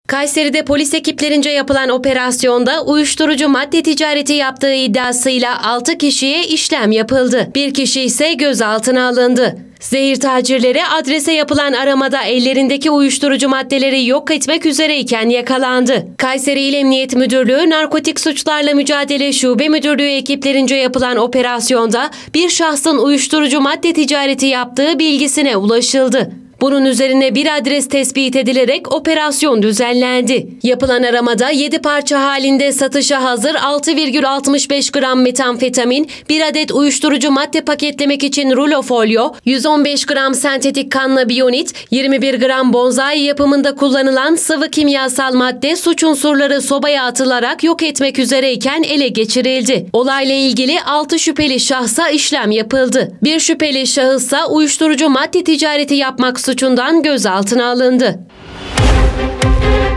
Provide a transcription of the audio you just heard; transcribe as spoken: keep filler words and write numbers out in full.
Kayseri'de polis ekiplerince yapılan operasyonda uyuşturucu madde ticareti yaptığı iddiasıyla altı kişiye işlem yapıldı. Bir kişi ise gözaltına alındı. Zehir tacirleri adrese yapılan aramada ellerindeki uyuşturucu maddeleri yok etmek üzereyken yakalandı. Kayseri İl Emniyet Müdürlüğü Narkotik Suçlarla Mücadele Şube Müdürlüğü ekiplerince yapılan operasyonda bir şahsın uyuşturucu madde ticareti yaptığı bilgisine ulaşıldı. Bunun üzerine bir adres tespit edilerek operasyon düzenlendi. Yapılan aramada yedi parça halinde satışa hazır altı virgül altmış beş gram metamfetamin, bir adet uyuşturucu madde paketlemek için rulo folyo, yüz on beş gram sentetik kannabiyonit, yirmi bir gram bonsai yapımında kullanılan sıvı kimyasal madde suç unsurları sobaya atılarak yok etmek üzereyken ele geçirildi. Olayla ilgili altı şüpheli şahsa işlem yapıldı. Bir şüpheli şahıssa uyuşturucu madde ticareti yapmak suçundan gözaltına alındı.